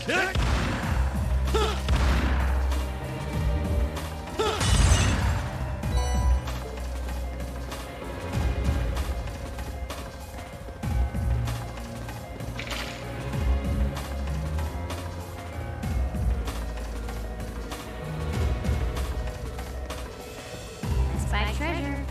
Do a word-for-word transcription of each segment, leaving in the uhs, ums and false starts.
Kick! Spy treasure.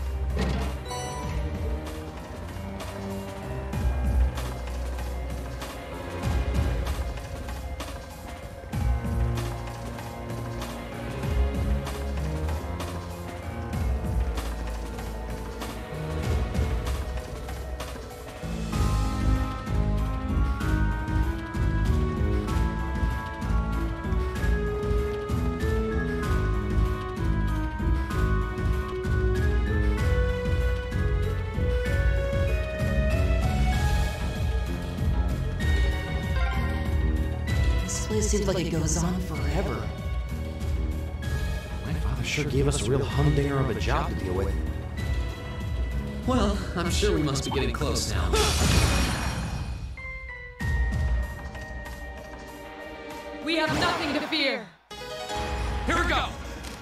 This place seems like it goes on forever. My father sure gave us a real humdinger of a job to deal with. Well, I'm sure we must be getting close now. We have nothing to fear. Here we go!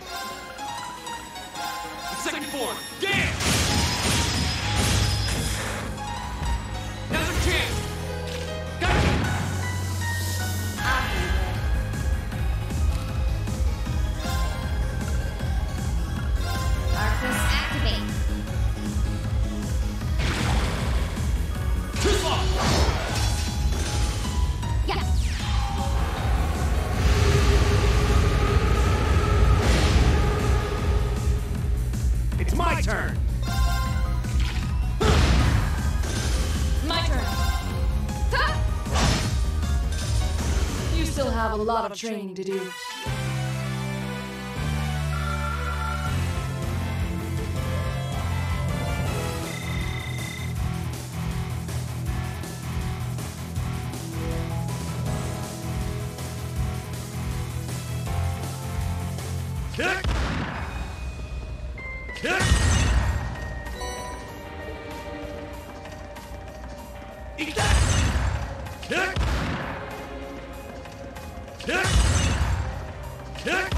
The second form, game! Now's our chance! Gotcha! Arcus activate. Too slow! Yeah. It's my turn! My turn. Ha! You still have a lot of training to do. Kick! Kick! Eat that! Kick! Kick! Kick!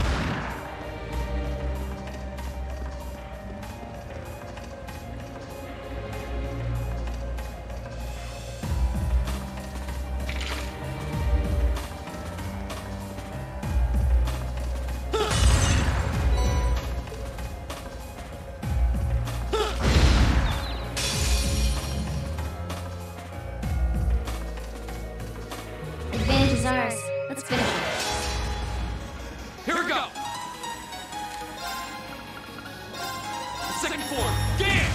Advantage is ours. Let's finish it. Here we go! The second form, game!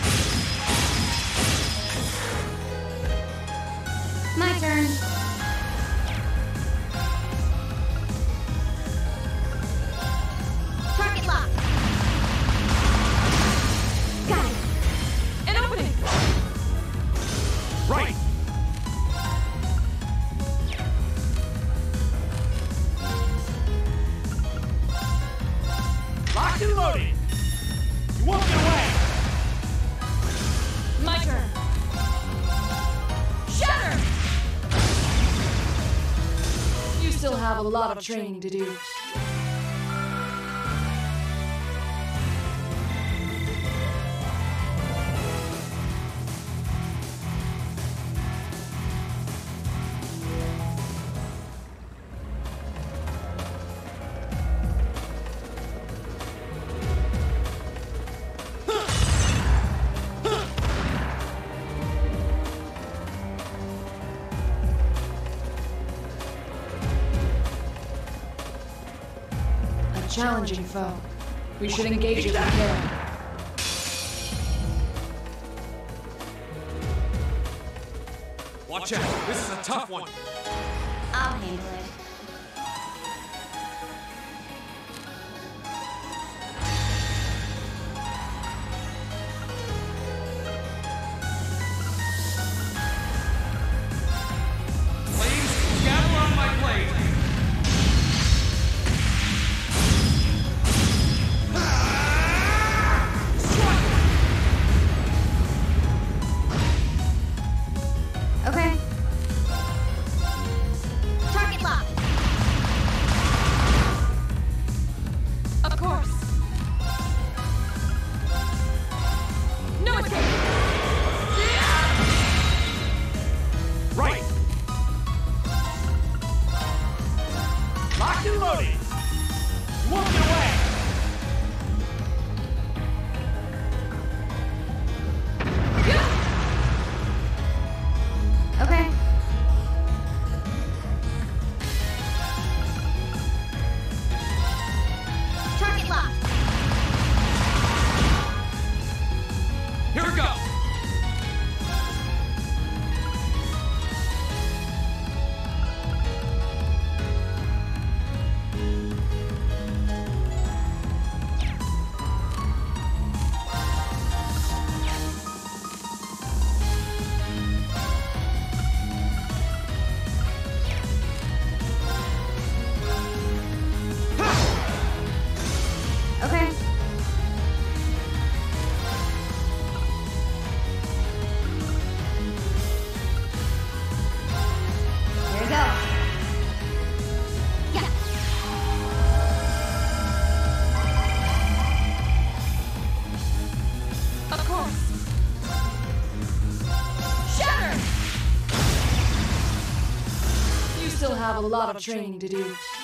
My turn. Target lock. Got it. An opening. Right! Locked and loaded! You won't get away! My turn. Shatter! You still have a lot of training to do. A challenging foe. We should engage it with care. Watch out, this is a tough one! I'll handle it. Flames, gather on my blade! Okay. Target lock. still have a lot of training to do.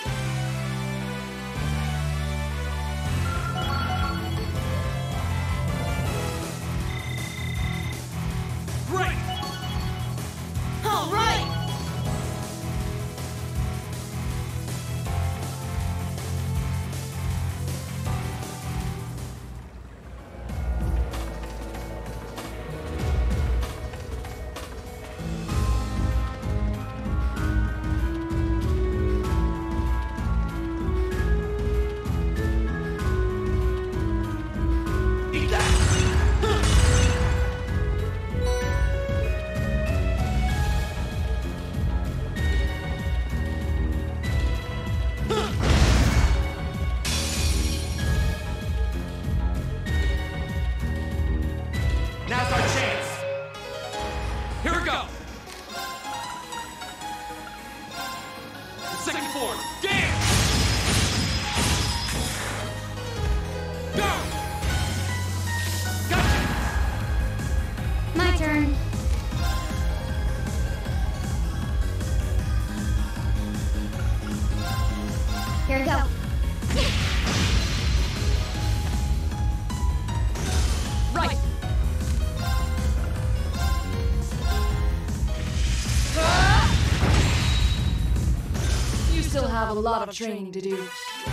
Great! All right! Now's our chance. Here we go. Second form, dance. Go. Gotcha. My turn. Here we go. Right! You still have a lot of training to do.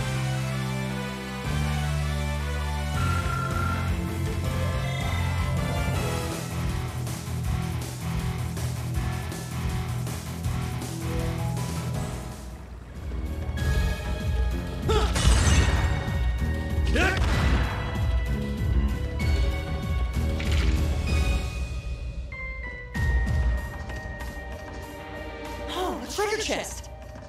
Oh, a treasure chest!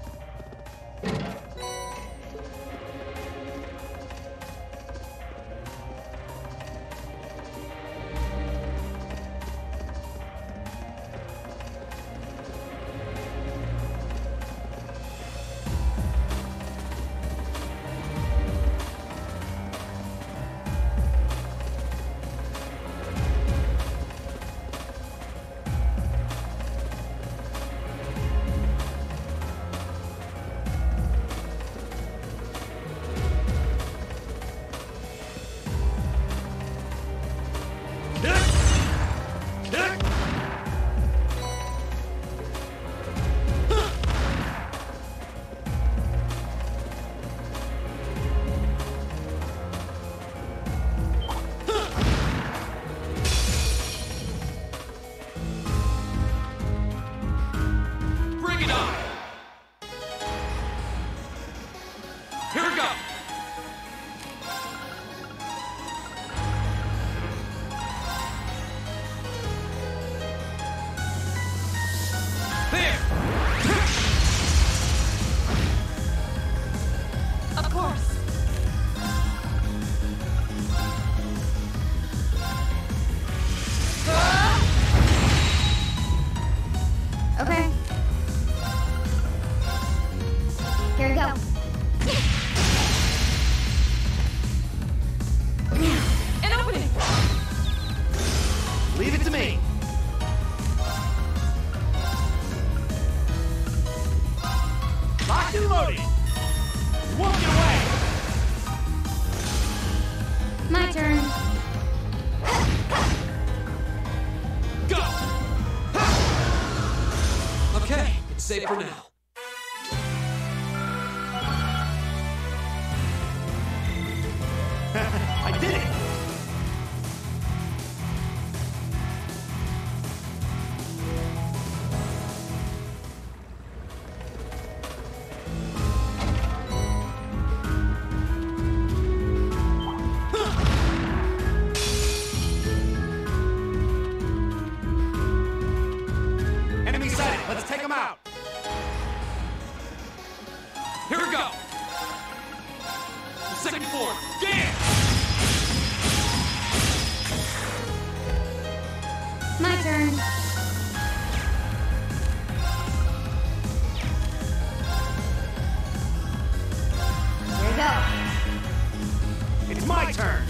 Bring it on. Here we go. There. Of course! Okay. Here we go. An opening! Leave it to me. Locked and loaded. Won't get away. My turn. Go. Okay, it's safe for now. I did it! Enemy sighted. Let's take them out. Here we go. Second form, dance. My turn. Here we go. It's my turn!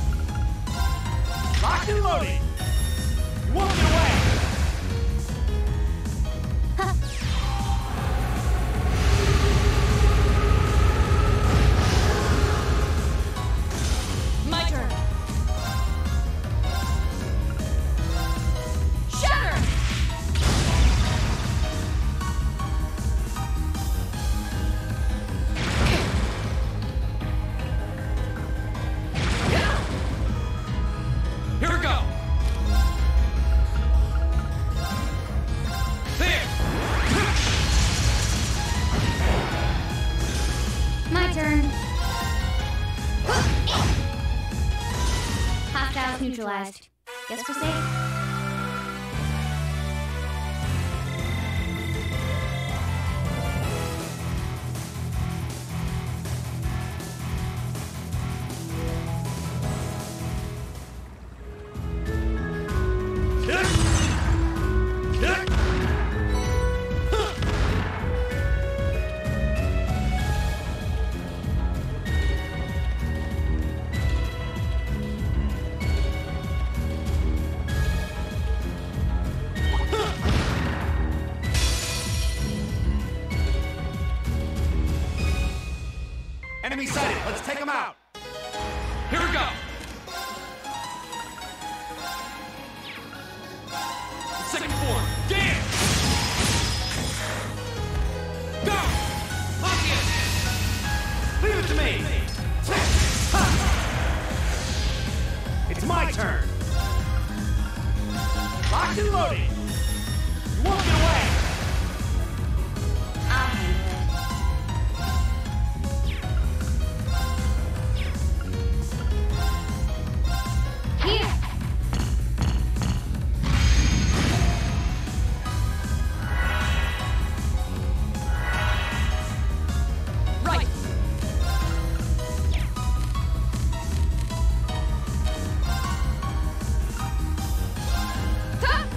Locked and loaded. You won't get away. neutralized. Guess we're safe. Enemy sighted. Let's take them out. Here we go! Second form, damn! Go! Lock in! Leave it to me. Ha! It's my turn. Locked and loaded. You won't get away. I'll handle it. Here! Right. Huh?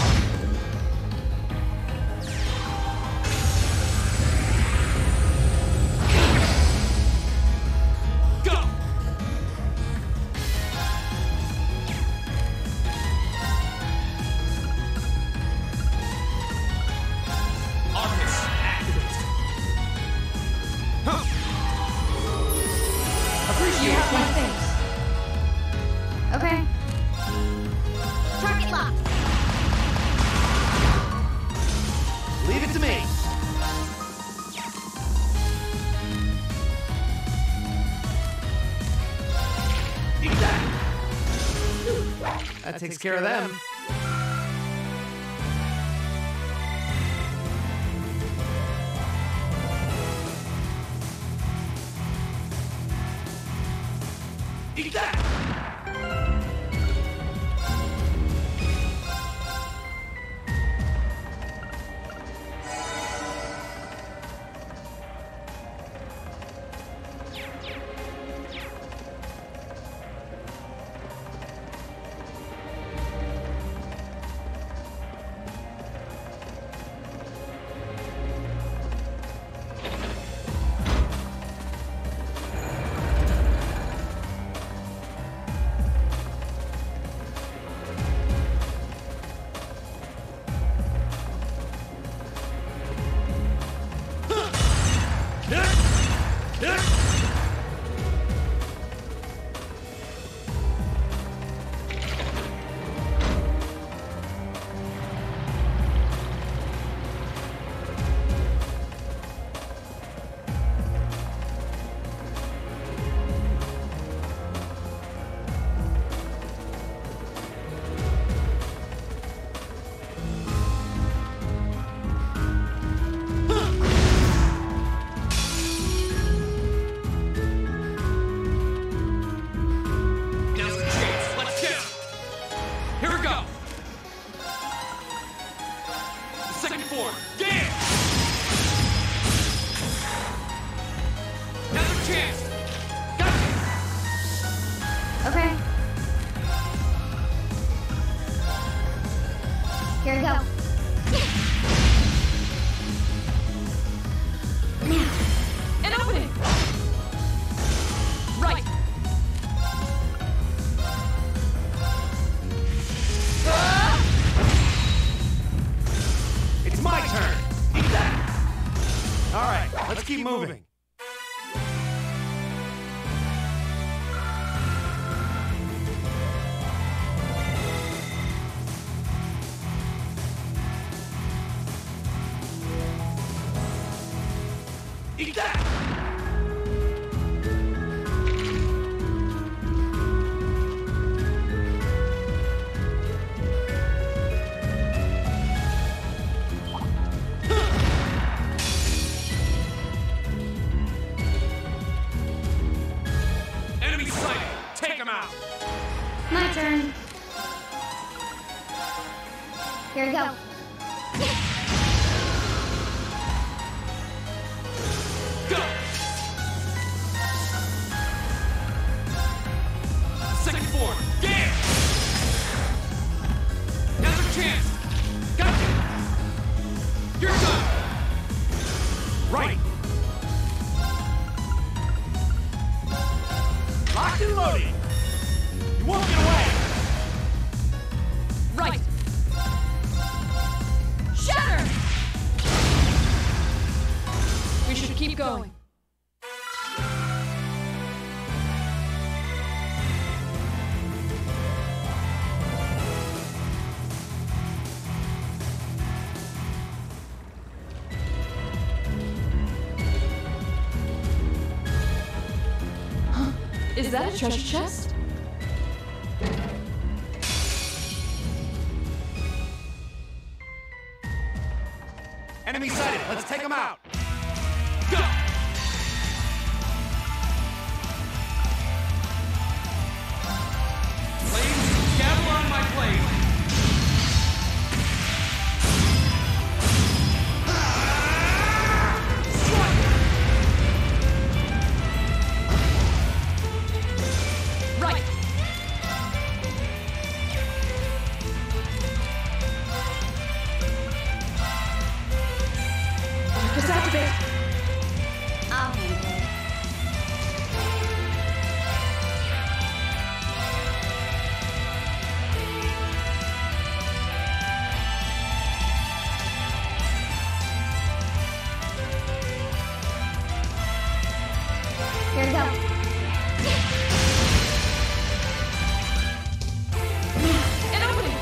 Go! Arcus, activate! Huh! You have my things. Okay. Target locked. Leave it to me. Eat that. That takes care of them. Eat that. Now's the chance, let's get 'em! Here we go! The second form, damn! Now's the chance! Gotcha! Okay. Here we go. An opening. Right. It's my turn. Eat that. All right, let's keep moving. Eat that. Enemy sighted! Take 'em out! My turn. Go! Second form, get! Now's your chance! Gotcha! You're done! Right! Locked and loaded! You won't get away! Right! Shatter! We should keep going. Huh? Is that a treasure chest? Enemy sighted! Let's take them out! Go! Flames, gavel on my blade! Right! Disactivate! I'll handle it. Here we go. An opening!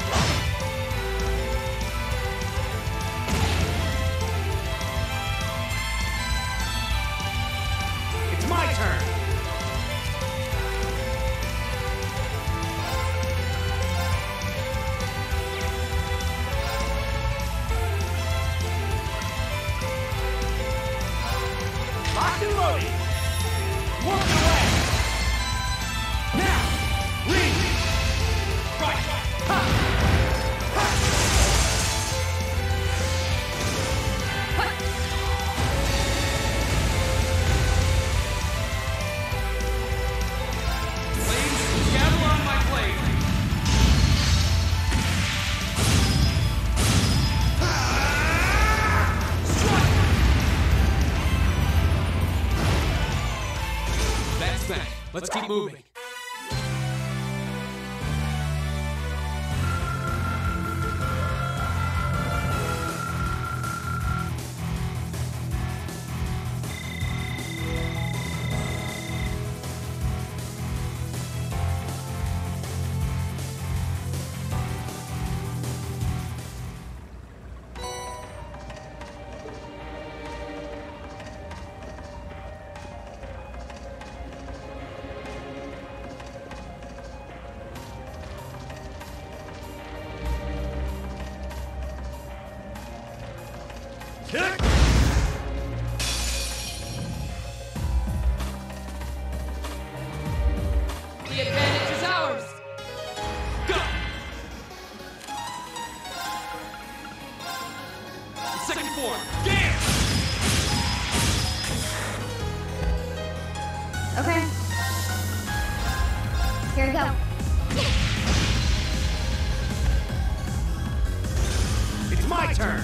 It's my turn! Locked and loaded! You won't get away! Now! Lead! Right! Ha! Ha! Flames, gavel on my blade! That's that. Let's keep moving. Kick! The advantage is ours! Go! Second form, get! Okay. Here we go. It's my turn!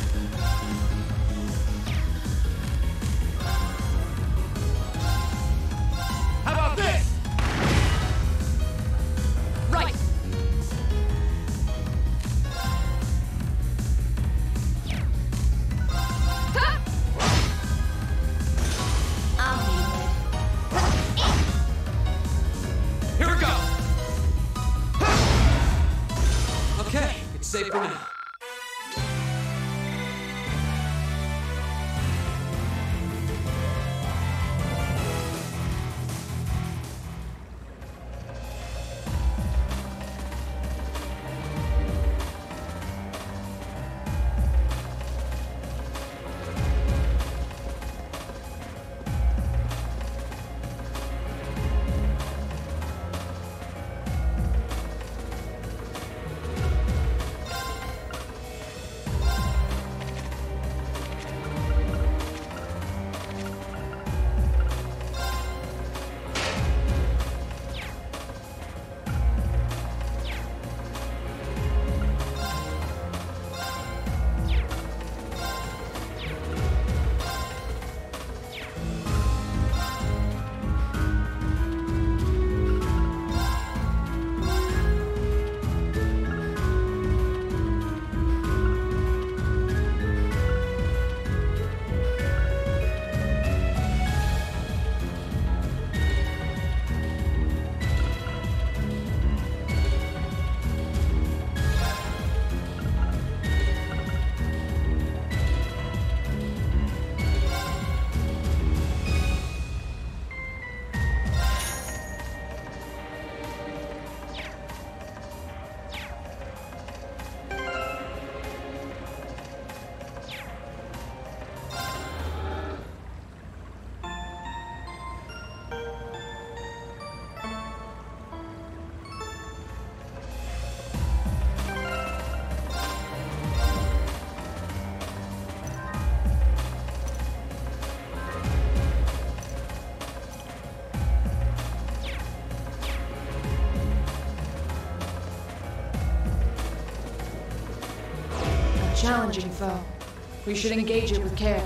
How about this? Right! Ha! I'll handle it. Here we go! Okay, it's safe for now. challenging foe. We should engage it with care.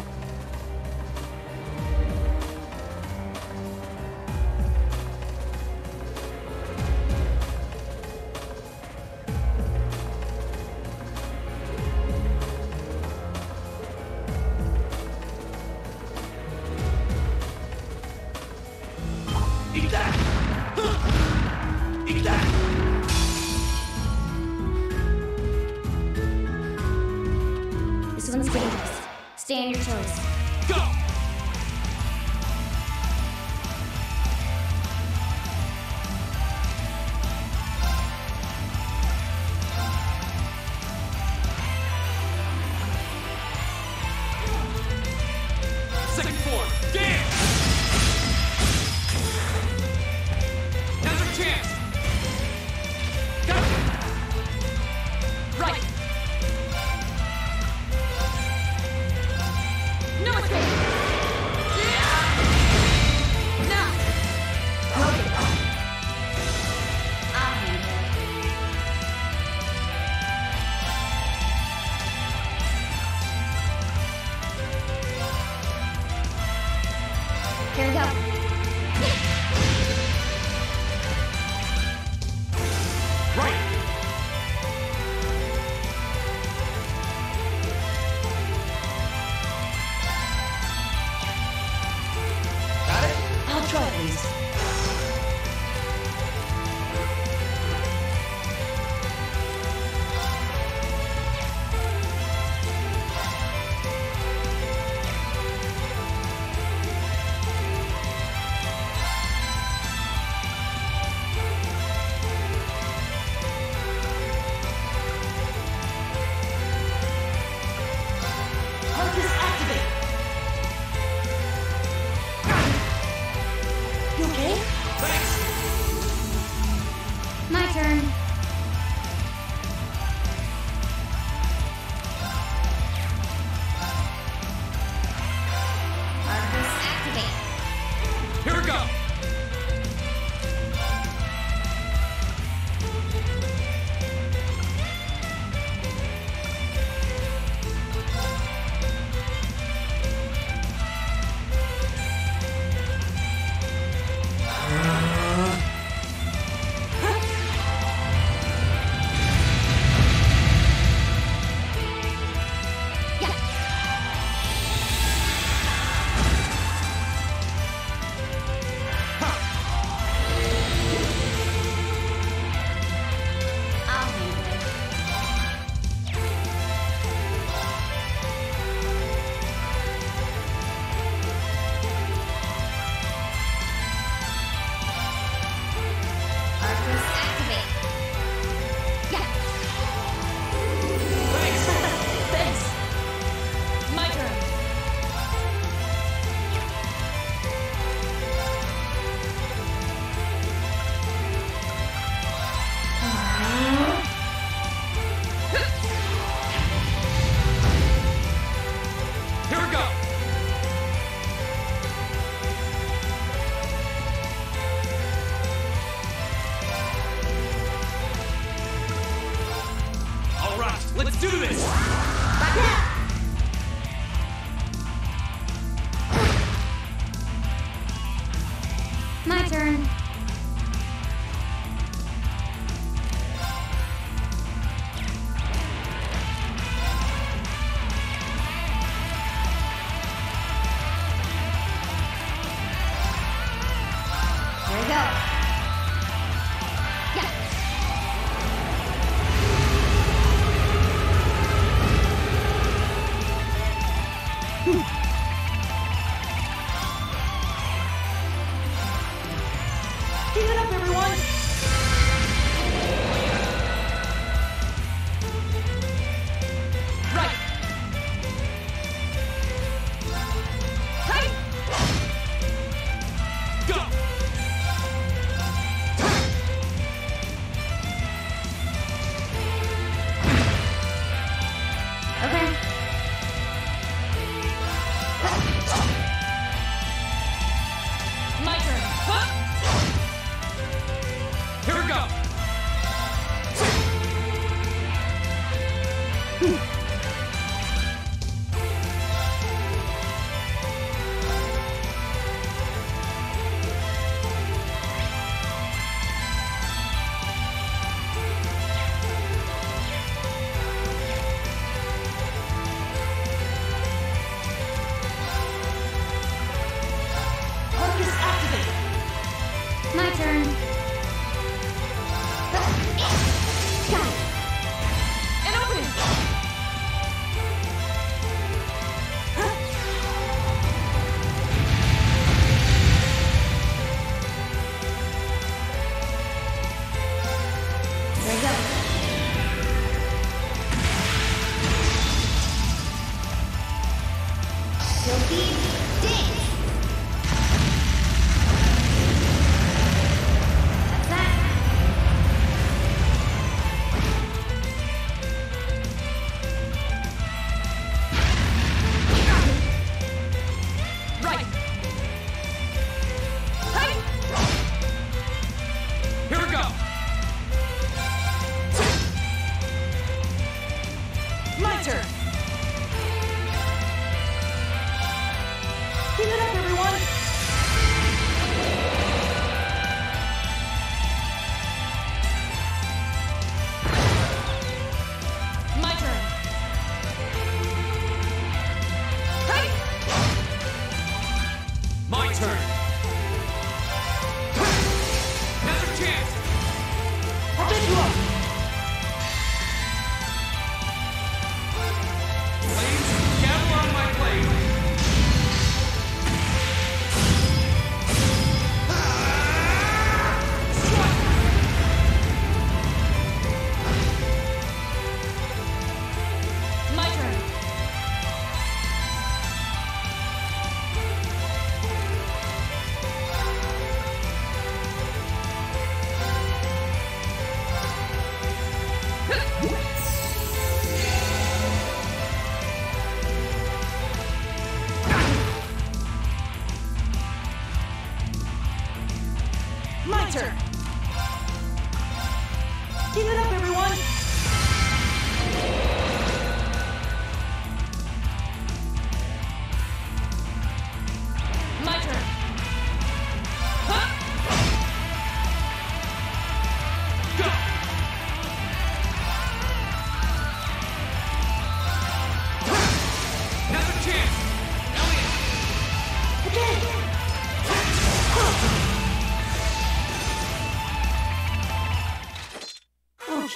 Eat that! Eat that! This one's dangerous. Stay on your toes. Go! Second form, dance! Now's your chance! Go! Right! No escape! Yeah! Now! I'll handle it. Here we go. Right! Got it? I'll try at least. Focus activate. You okay? Thanks! My turn. Arcus activate. Here we go! Yeah. I'll handle it. Arcus activate. Yeah. Thanks! My turn! Here we go! All right, let's do this! My turn. Here we go. Yeah. Keep it up, everyone! Right! Hey! Go! Okay.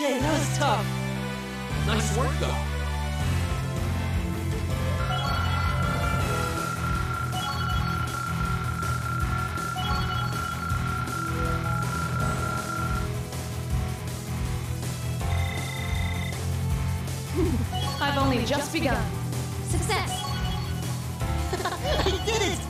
Shit, that was tough. Nice work, though. I've only just begun. Success! I did it!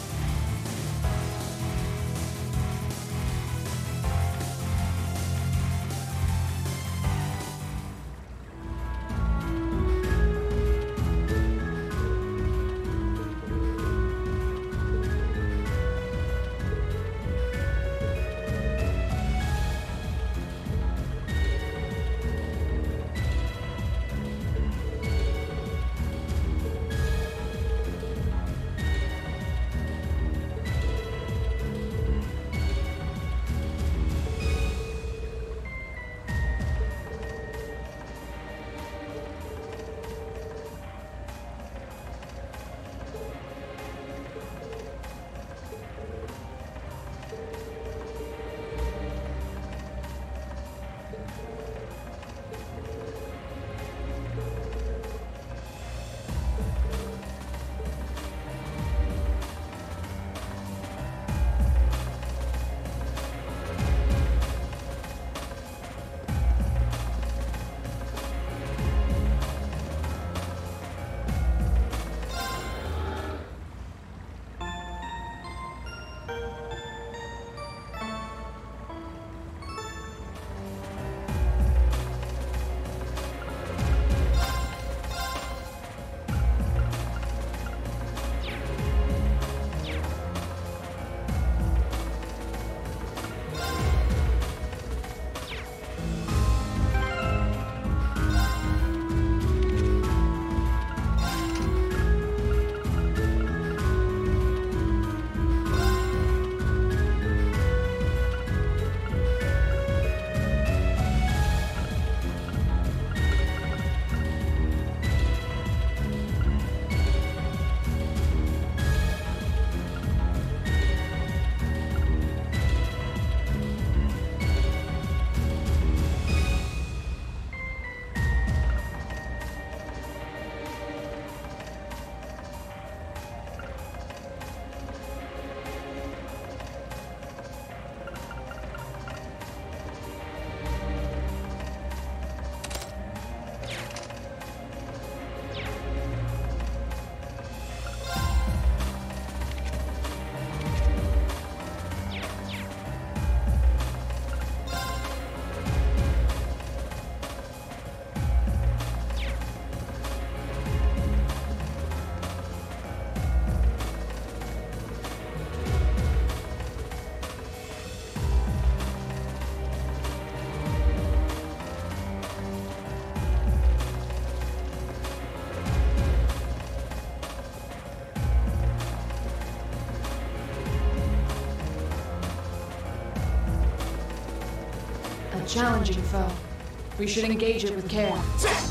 Challenging foe. We should engage it with care.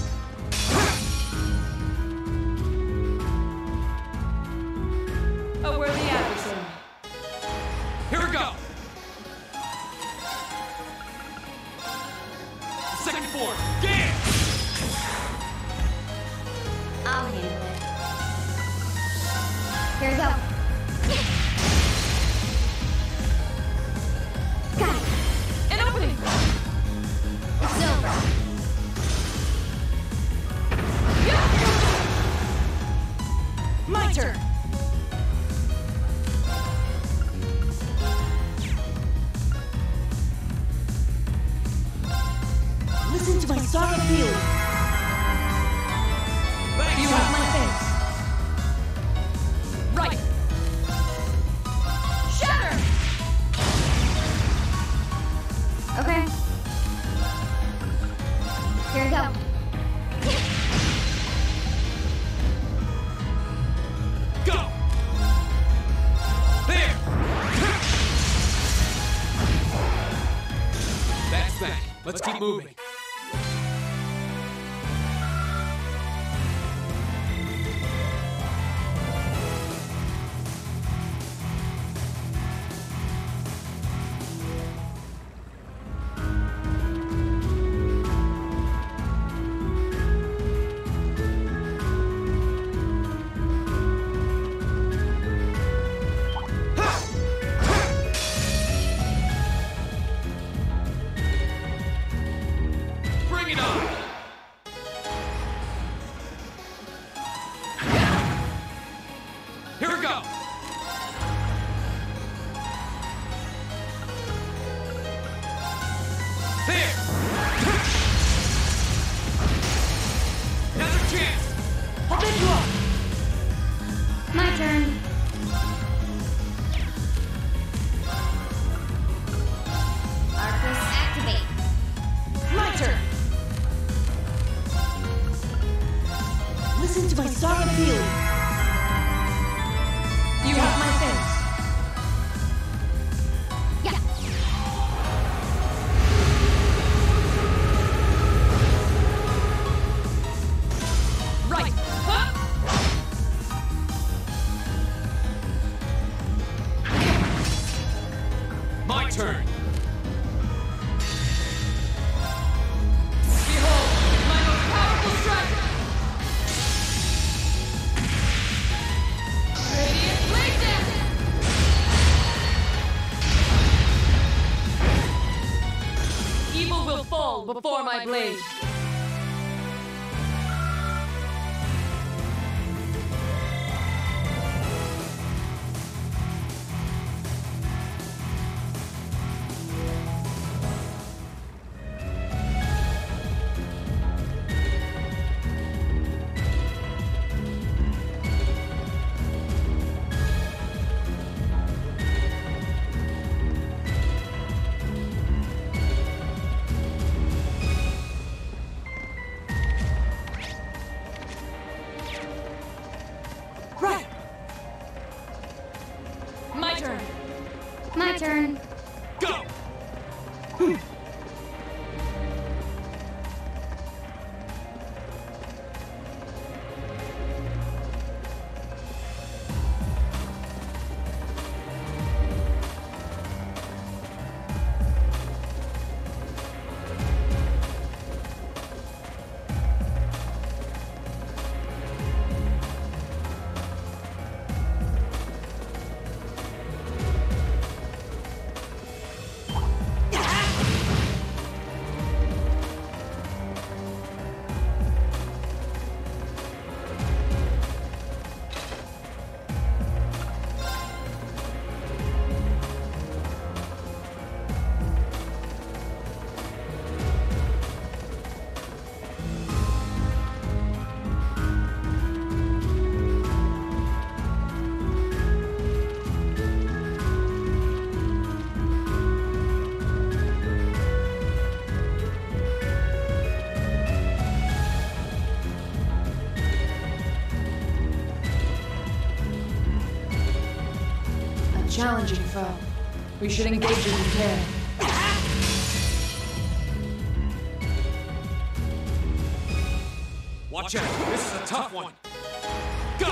A worthy adversary. Here we go! Second form, game! I'll handle it. Here we go. Got it. An opening! It's over. My turn! Listen to my song of feeling. Thanks. You have my face. Right. Shatter! Okay. Here we go. Go! There! That's that. Let's keep moving. go! There! Another chance! I'll pick you up! My turn. Arcus activate. My turn! Listen to my song of healing. You have my thanks. Yeah. Right! Huh? My turn! Behold, my most powerful strike! Radiant blade dance! Evil will fall before my blade. Right! My turn! My turn. Go! Challenging foe. We should engage it with care. Watch out, this is a tough one. Go!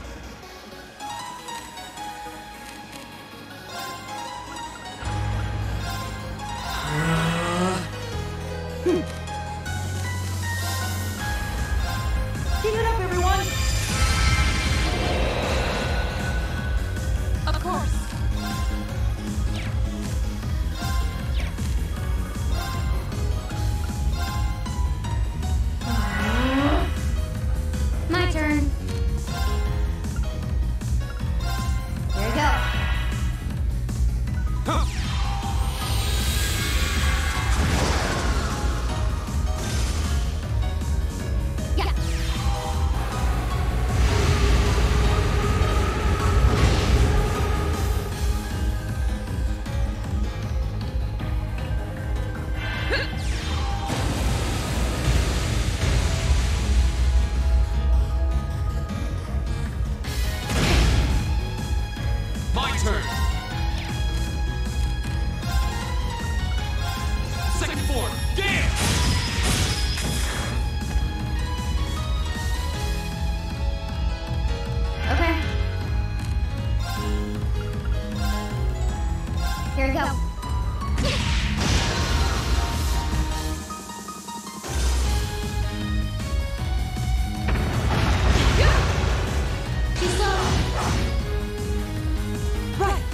Keep it up, everyone! Of course. My turn. Here we go. Huh. Yeah. My turn! Second form, Gale! Okay. Here we go. Too slow. Right!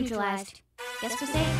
neutralized. Guess we're safe.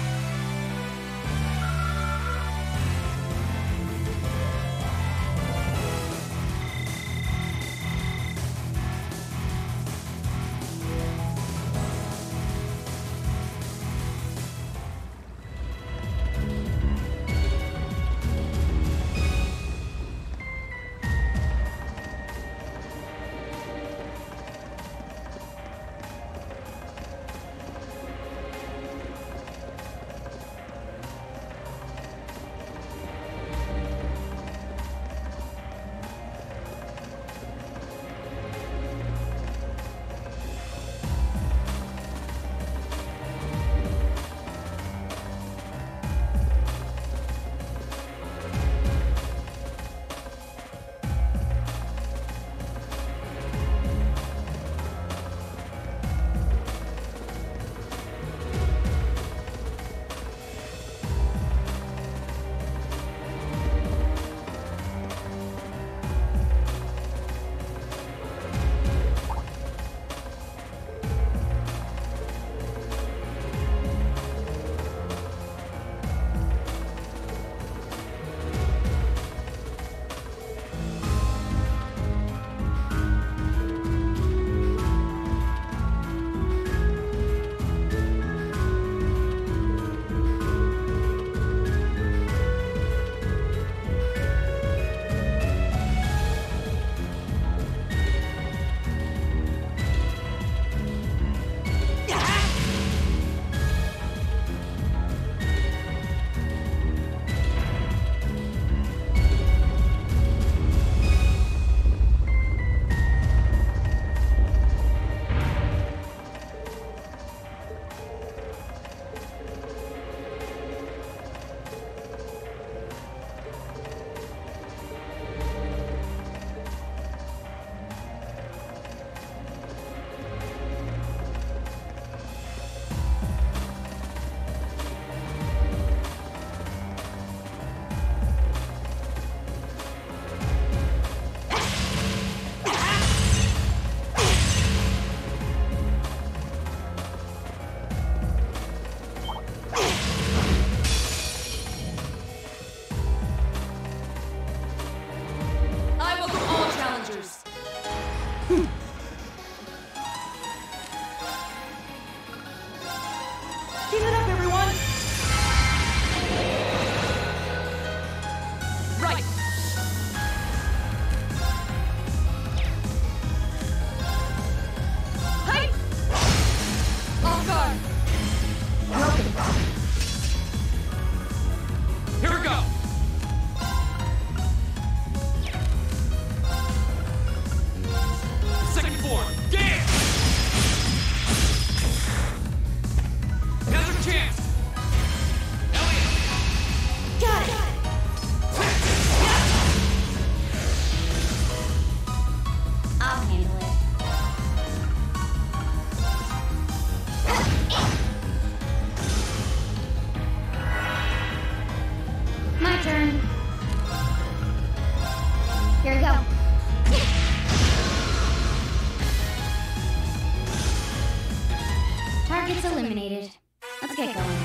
Target's eliminated. Let's get going.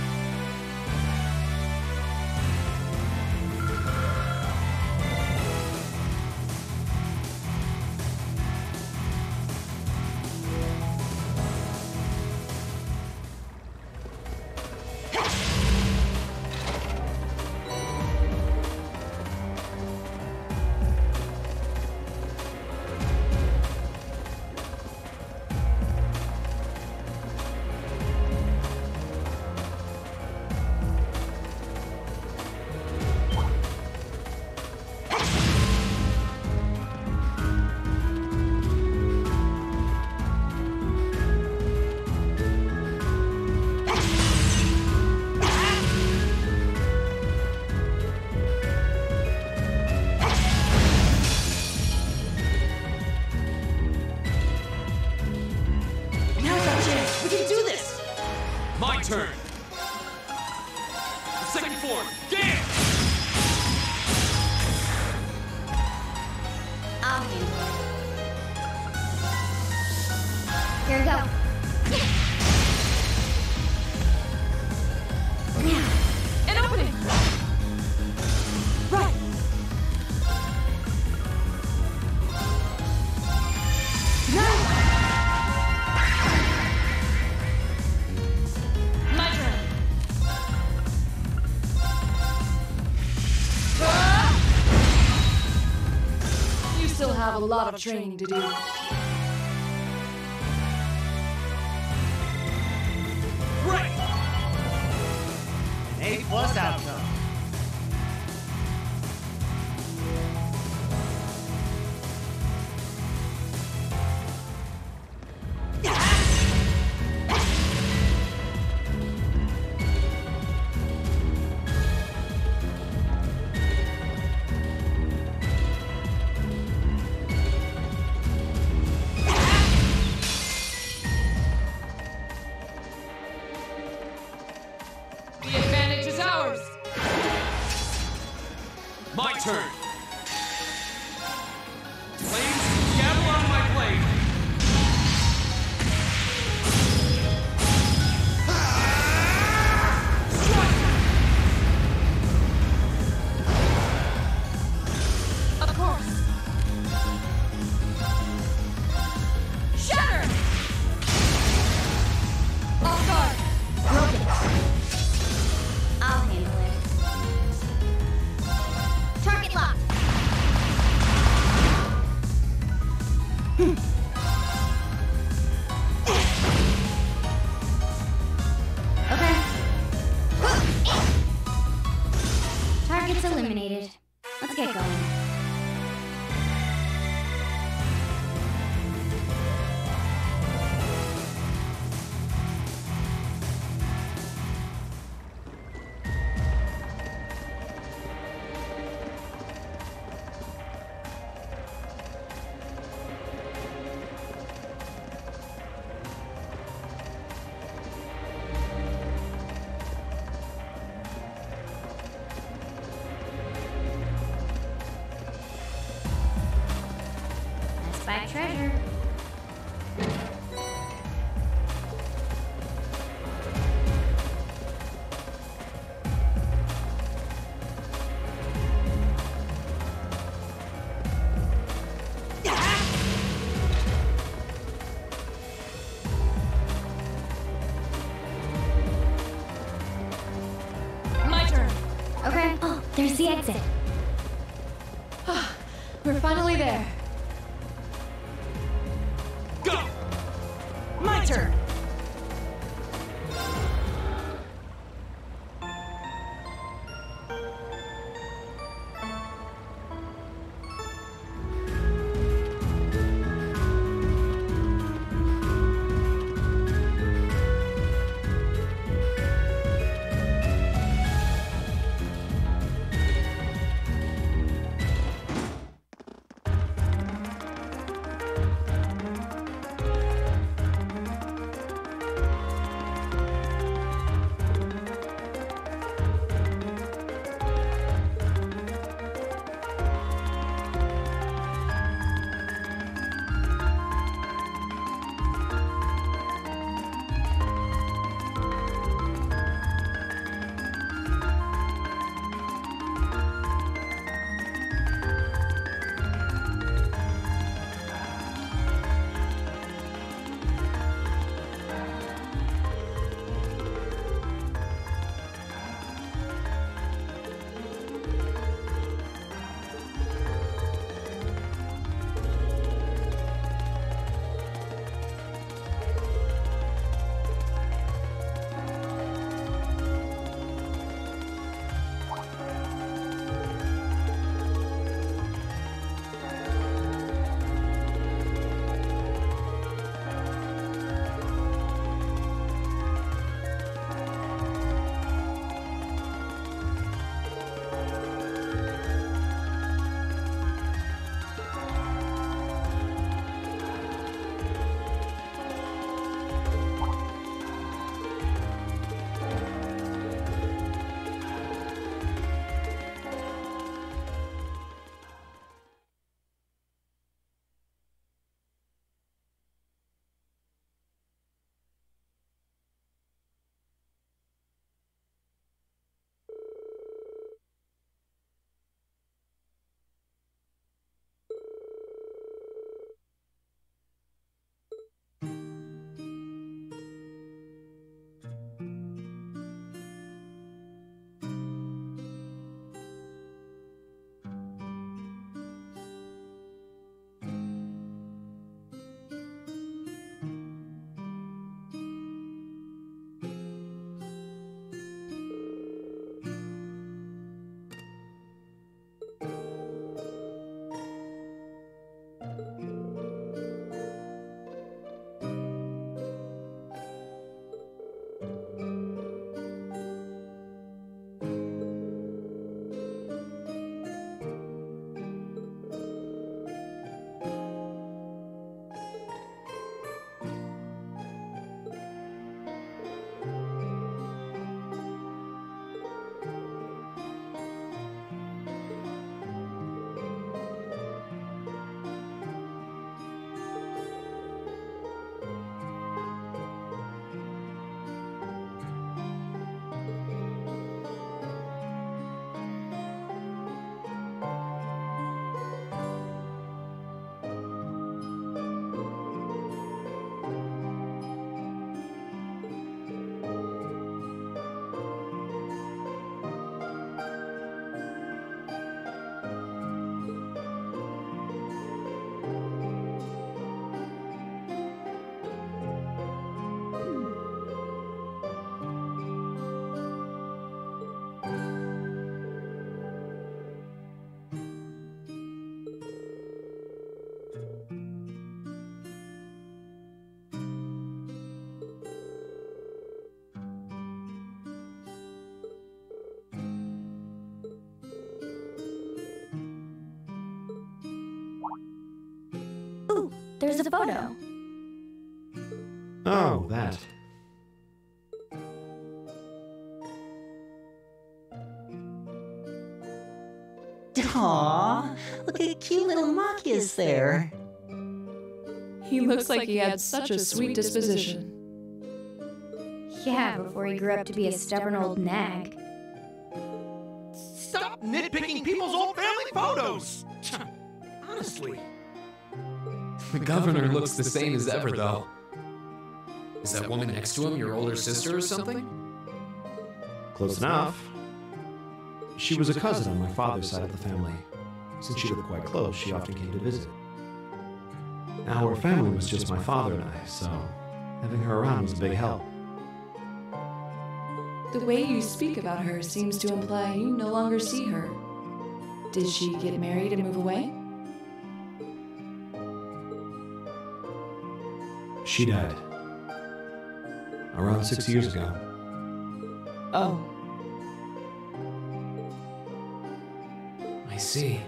My turn! The second form, dance! I'll handle it. Here we go. still have a lot of training to do. Great! An A plus outcome. The advantage is ours! My turn! Flames, gather on my blade! Of course! Shatter! Off guard! Broken. I'll handle it. Target locked. Okay. Target's eliminated. Let's get going. Let's find treasure. My turn! Okay. Oh, there's the exit. We're finally there. Go! My turn! There's a photo. Oh, that. Aww, look at cute little Machias there. He looks like he had such a sweet disposition. Yeah, before he grew up to be a stubborn old nag. Stop nitpicking people's old family photos! Honestly. The governor looks the same as ever, though. Is that woman next to him your older sister or something? Close enough. She was a cousin on my father's side of the family. Since she lived quite close, she often came to visit. Our family was just my father and I, so having her around was a big help. The way you speak about her seems to imply you no longer see her. Did she get married and move away? She died. Around six years ago. Oh. I see.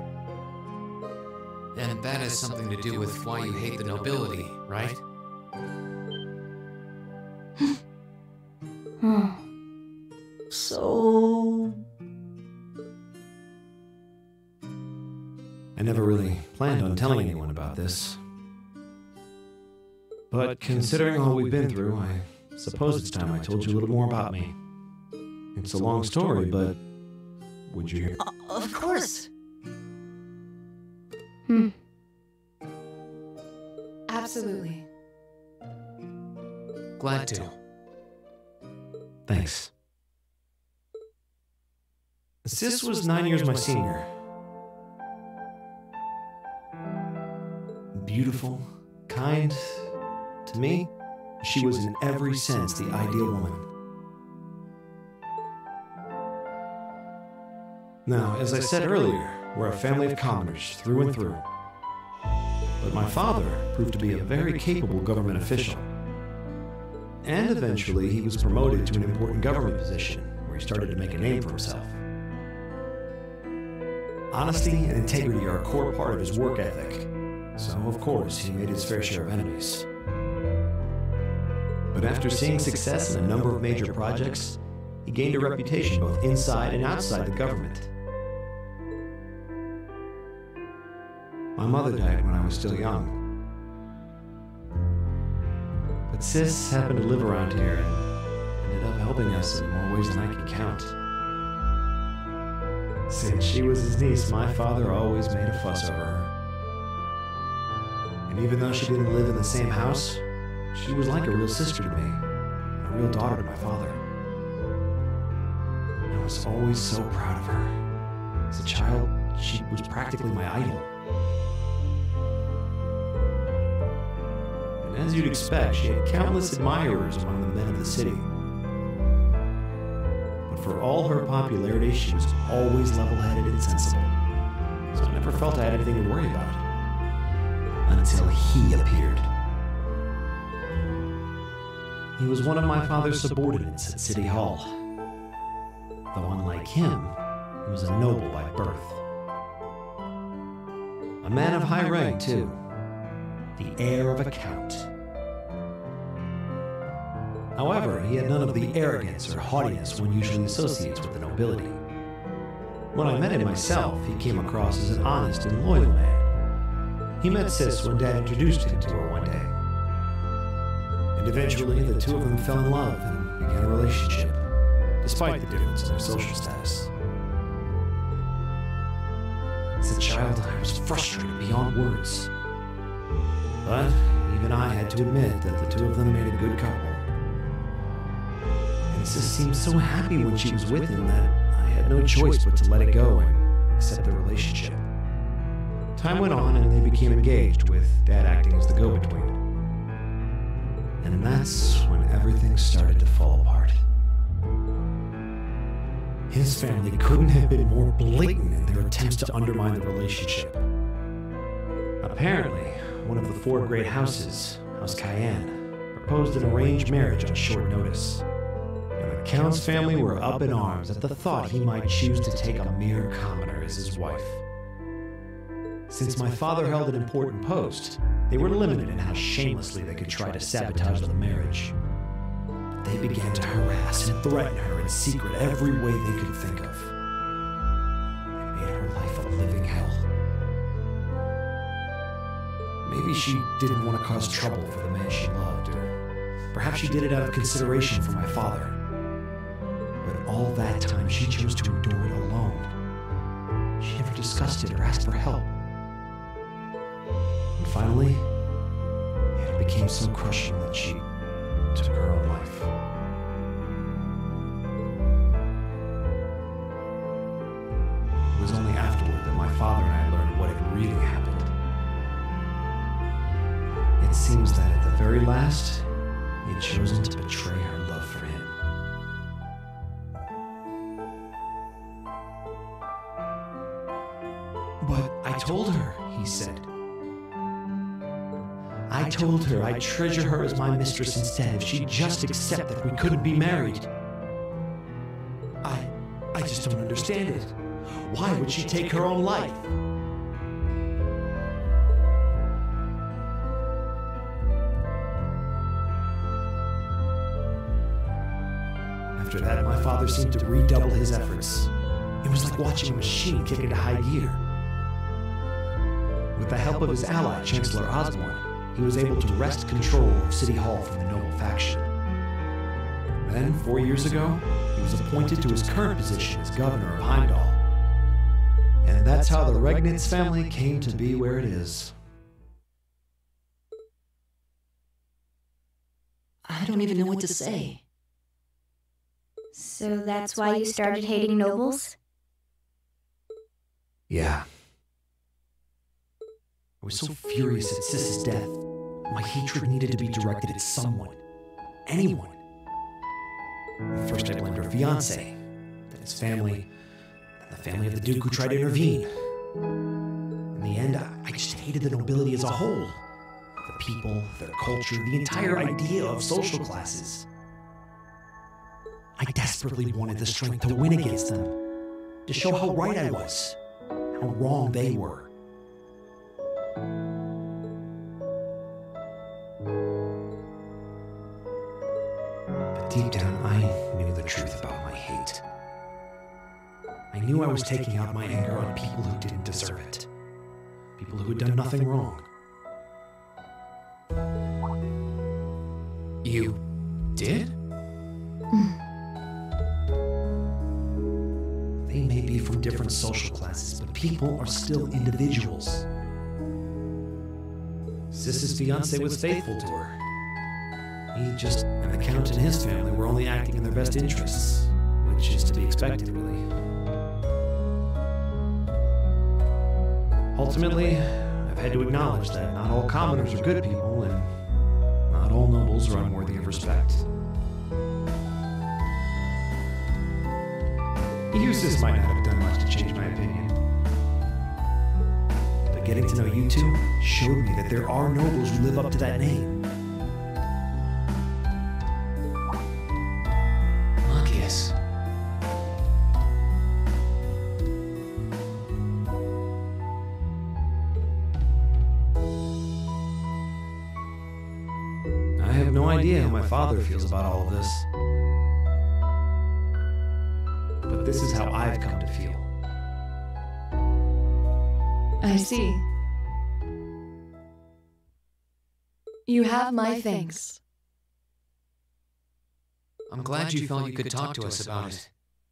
And that has something to do with why you hate the nobility, right? So... I never really planned on telling anyone about this. But considering all we've been through, I suppose it's time I told you a little more about me. It's a long story, but would you hear? Uh, of course. Hmm. Absolutely. Glad to. Thanks. Sis was nine years my senior. Beautiful, kind. To me, she was in every sense the ideal woman. Now, as I said earlier, we're a family of commoners, through and through. But my father proved to be a very capable government official. And eventually, he was promoted to an important government position, where he started to make a name for himself. Honesty and integrity are a core part of his work ethic, so of course, he made his fair share of enemies. But after seeing success in a number of major projects, he gained a reputation both inside and outside the government. My mother died when I was still young. But Sis happened to live around here and ended up helping us in more ways than I can count. Since she was his niece, my father always made a fuss over her. And even though she didn't live in the same house, she was like a real sister to me, and a real daughter to my father. I was always so proud of her. As a child, she was practically my idol. And as you'd expect, she had countless admirers among the men of the city. But for all her popularity, she was always level-headed and sensible. So I never felt I had anything to worry about. Until he appeared. He was one of my father's subordinates at City Hall. Though unlike him, he was a noble by birth. A man of high rank, too. The heir of a count. However, he had none of the arrogance or haughtiness one usually associates with the nobility. When I met him myself, he came across as an honest and loyal man. He met Sis when Dad introduced him to her one day. And eventually, the two of them fell in love and began a relationship, despite the difference in their social status. As a child, I was frustrated beyond words. But even I had to admit that the two of them made a good couple. And Sis seemed so happy when she was with him that I had no choice but to let it go and accept the relationship. Time went on and they became engaged, with Dad acting as the go-between. And that's when everything started to fall apart. His family couldn't have been more blatant in their attempts to undermine the relationship. Apparently, one of the four great houses, House Cayenne, proposed an arranged marriage on short notice. And the Count's family were up in arms at the thought he might choose to take a mere commoner as his wife. Since my father held an important post, they were limited in how shamelessly they could try to sabotage the marriage. But they began to harass and threaten her in secret every way they could think of. They made her life a living hell. Maybe she didn't want to cause trouble for the man she loved, or perhaps she did it out of consideration for my father. But all that time, she chose to endure it alone. She never discussed it or asked for help. And finally, it became so crushing that she took her own life. It was only afterward that my father and I learned what had really happened. It seems that at the very last, he had chosen to betray her love for him. But I told her, he said. I told her I'd treasure her as my mistress instead if she'd just accept that we couldn't be married. I... I just don't understand it. Why would she take her own life? After that, my father seemed to redouble his efforts. It was like watching a machine kick into high gear. With the help of his ally, Chancellor Osborne, he was able to wrest control of City Hall from the noble faction. Then, four years ago, he was appointed to his current position as governor of Heimdall. And that's how the Regnitz family came to be where it is. I don't even know what to say. So that's why you started hating nobles? Yeah. I was so furious at Sis's death. My hatred needed to be directed at someone. Anyone. At first I blamed her fiancé, then his family, then the family of the Duke who tried to intervene. In the end, I, I just hated the nobility as a whole. The people, their culture, the entire idea of social classes. I desperately wanted the strength to win against them, to show how right I was, how wrong they were. But deep down, I knew the truth about my hate. I knew I was taking out my anger on people who didn't deserve it, people who had done nothing wrong. You did? They may be from different social classes, but people are still individuals. Sis's fiancé was faithful to her. He just, and the Count and his family were only acting in their best interests, which is to be expected, really. Ultimately, I've had to acknowledge that not all commoners are good people, and not all nobles are unworthy of respect. Eustace might not have done much to change my opinion. But getting to know you two showed me that there are nobles who live up to that name. Marcus. I have no idea how my father feels about all of this. But this is how I've come to feel. I see. You have my thanks. I'm glad you felt you could talk to us about it.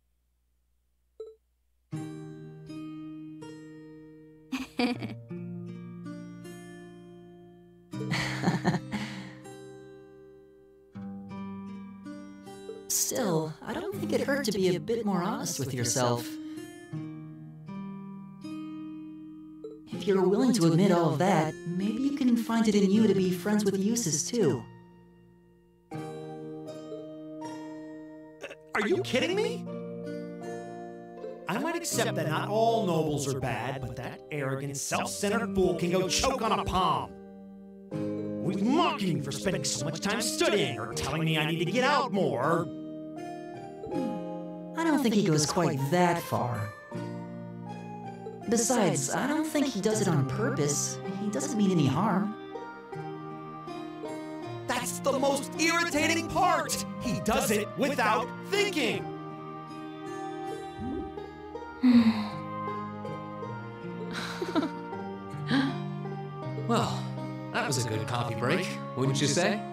Still, I don't think it hurt to be a bit more honest with yourself. If you're willing to admit all of that, maybe you can find it in you to be friends with Eustace too. Are you kidding me? I might accept that not all nobles are bad, but that arrogant, self-centered fool can go choke on a palm. He's mocking me for spending so much time studying, or telling me I need to get out more. I don't think he goes quite that far. Besides, I don't think he does it on purpose. He doesn't mean any harm. That's the most irritating part! He does it without thinking! Well, that was a good coffee break, wouldn't you say?